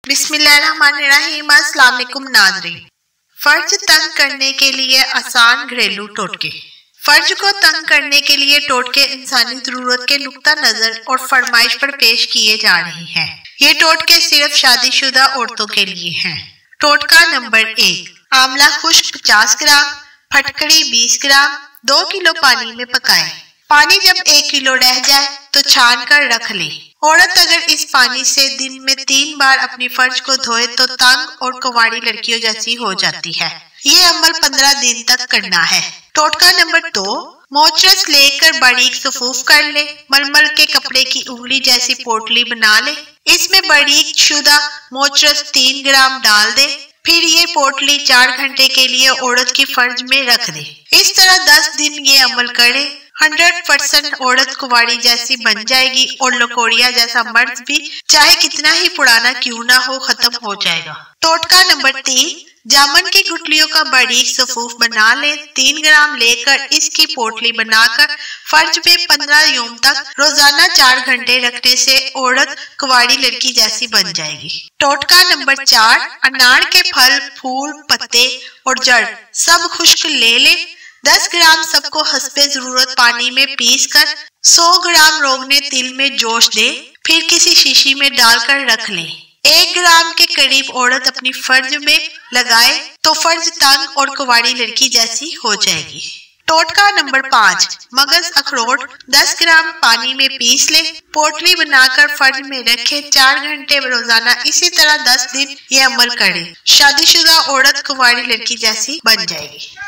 बिस्मिल्लाहिर्रहमानिर्रहीम। अस्सलाम वालेकुम नाज़रीन। फर्ज तंग करने के लिए आसान घरेलू टोटके। फर्ज को तंग करने के लिए टोटके इंसानी जरूरत के नुक्ता नजर और फरमाइश पर पेश किए जा रहे हैं। ये टोटके सिर्फ शादीशुदा औरतों के लिए हैं। टोटका नंबर 1, आंवला खुश्क 50 ग्राम, फटकड़ी 20 ग्राम, 2 किलो पानी में पकाएं। पानी जब 1 किलो रह जाए तो छान कर रख ले। औरत अगर इस पानी से दिन में 3 बार अपनी फर्ज को धोए तो तंग और कुंवारी लड़कियों जैसी हो जाती है। ये अमल 15 दिन तक करना है। टोटका नंबर 2, मोचरस लेकर बारीक सफूफ कर ले। मलमल के कपड़े की उंगली जैसी पोटली बना ले। इसमें बारीक शुदा मोचरस 3 ग्राम डाल दे। फिर ये पोटली 4 घंटे के लिए औरत की फर्ज में रख दे। इस तरह 10 दिन ये अमल करे। 100% औरत कुंवारी जैसी बन जाएगी और लकोड़िया जैसा मर्द भी चाहे कितना ही पुराना क्यों ना हो खत्म हो जाएगा। टोटका नंबर 3, जामुन की गुठलियों का बारीक सफूफ बना ले। 3 ग्राम लेकर इसकी पोटली बनाकर फर्ज में 15 यौम तक रोजाना 4 घंटे रखने से औरत कुंवारी लड़की जैसी बन जाएगी। टोटका नंबर 4, अनार के फल, फूल, पत्ते और जड़ सब खुश्क ले 10 ग्राम सबको हस्बे जरूरत पानी में पीसकर 100 ग्राम रोगने तिल में जोश दे। फिर किसी शीशी में डालकर रख ले। 1 ग्राम के करीब औरत अपनी फर्ज में लगाए तो फर्ज तंग और कुंवारी लड़की जैसी हो जाएगी। टोटका नंबर 5, मगज अखरोट 10 ग्राम पानी में पीस ले। पोटली बनाकर फर्ज में रखे। 4 घंटे रोजाना इसी तरह 10 दिन ये अमल करे। शादीशुदा औरत कुंवारी लड़की जैसी बन जाएगी।